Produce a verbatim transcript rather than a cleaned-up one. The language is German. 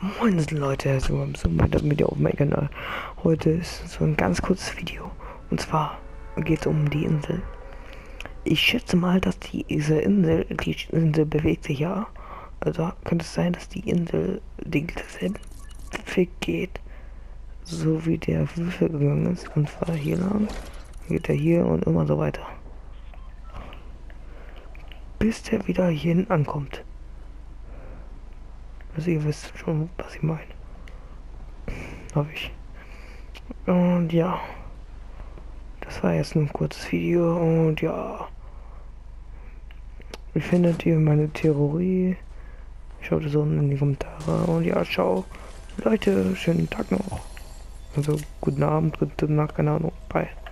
Moin Leute, so so weiter Video auf meinem Kanal. Heute ist so ein ganz kurzes Video. Und zwar geht es um die Insel. Ich schätze mal, dass die diese Insel, die Insel bewegt sich ja. Also könnte es sein, dass die Insel denselben Weg geht, so wie der Würfel gegangen ist. Und zwar hier lang, geht er hier und immer so weiter. Bis der wieder hier ankommt. Also ihr wisst schon, was ich meine. Hoffe ich. Und ja. Das war jetzt nur ein kurzes Video und ja. Wie findet ihr meine Theorie? Schaut es unten in die Kommentare und ja, ciao. Leute, schönen Tag noch. Also guten Abend, gute Nacht, keine Ahnung. Bye.